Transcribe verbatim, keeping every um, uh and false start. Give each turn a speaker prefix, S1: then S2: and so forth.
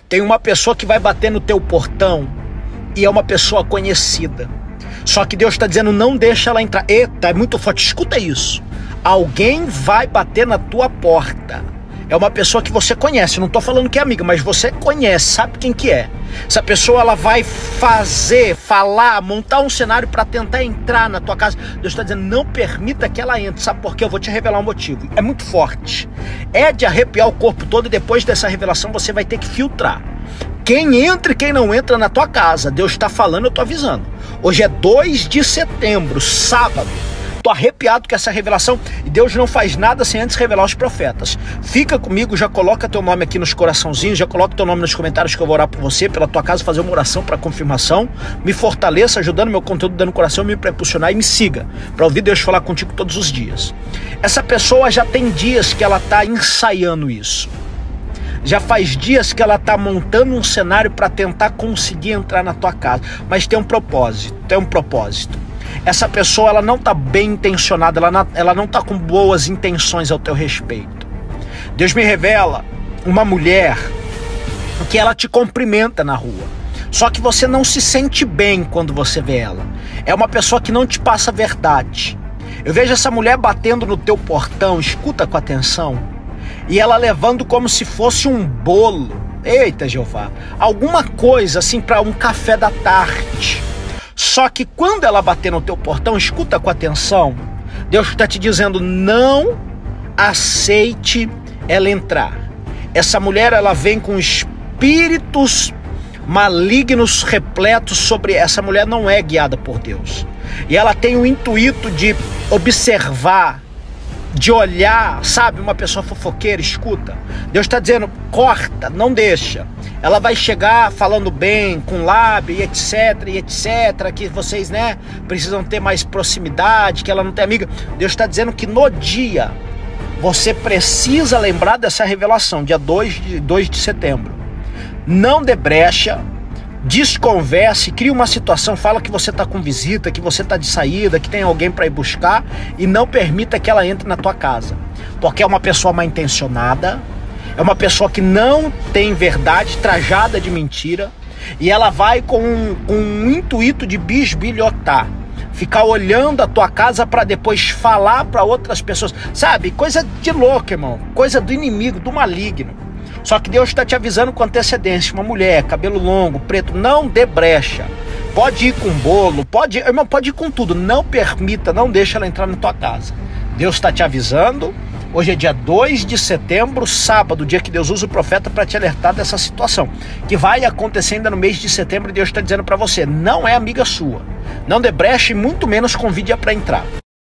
S1: Tem uma pessoa que vai bater no teu portão e é uma pessoa conhecida. Só que Deus está dizendo, não deixa ela entrar. Eita, é muito forte, escuta isso. Alguém vai bater na tua porta. É uma pessoa que você conhece, não estou falando que é amiga, mas você conhece, sabe quem que é. Essa pessoa, ela vai fazer, falar, montar um cenário para tentar entrar na tua casa. Deus está dizendo, não permita que ela entre. Sabe por quê? Eu vou te revelar um motivo. É muito forte. É de arrepiar o corpo todo e depois dessa revelação você vai ter que filtrar. Quem entra e quem não entra na tua casa. Deus está falando, eu estou avisando. Hoje é dois de setembro, sábado. Tô arrepiado com essa revelação e Deus não faz nada sem antes revelar os profetas. Fica comigo, já coloca teu nome aqui nos coraçãozinhos, já coloca teu nome nos comentários que eu vou orar por você, pela tua casa, fazer uma oração para confirmação. Me fortaleça, ajudando meu conteúdo, dando coração, me impulsionar e me siga, para ouvir Deus falar contigo todos os dias. Essa pessoa já tem dias que ela tá ensaiando isso. Já faz dias que ela está montando um cenário para tentar conseguir entrar na tua casa. Mas tem um propósito, tem um propósito. Essa pessoa, ela não está bem intencionada, ela não, ela não está com boas intenções ao teu respeito. Deus me revela uma mulher que ela te cumprimenta na rua. Só que você não se sente bem quando você vê ela. É uma pessoa que não te passa a verdade. Eu vejo essa mulher batendo no teu portão, escuta com atenção, e ela levando como se fosse um bolo. Eita, Jeová, alguma coisa assim para um café da tarde. Só que quando ela bater no teu portão, escuta com atenção, Deus está te dizendo, não aceite ela entrar. Essa mulher, ela vem com espíritos malignos repletos sobre essa mulher, não é guiada por Deus. E ela tem o intuito de observar, de olhar, sabe, uma pessoa fofoqueira, escuta. Deus está dizendo, corta, não deixa. Ela vai chegar falando bem, com lábio e etc, e etc, que vocês, né, precisam ter mais proximidade, que ela não tem amiga. Deus está dizendo que no dia, você precisa lembrar dessa revelação, dia dois de setembro. Não dê brecha, desconverse, cria uma situação, fala que você está com visita, que você está de saída, que tem alguém para ir buscar e não permita que ela entre na tua casa. Porque é uma pessoa mal intencionada, é uma pessoa que não tem verdade, trajada de mentira, e ela vai com um, com um intuito de bisbilhotar, ficar olhando a tua casa para depois falar para outras pessoas. Sabe, coisa de louco, irmão, coisa do inimigo, do maligno. Só que Deus está te avisando com antecedência, uma mulher, cabelo longo, preto, não dê brecha. Pode ir com bolo, pode, irmão, pode ir com tudo, não permita, não deixa ela entrar na tua casa. Deus está te avisando. Hoje é dia dois de setembro, sábado, dia que Deus usa o profeta para te alertar dessa situação, que vai acontecer ainda no mês de setembro, e Deus está dizendo para você, não é amiga sua. Não dê brecha e muito menos convide-a para entrar.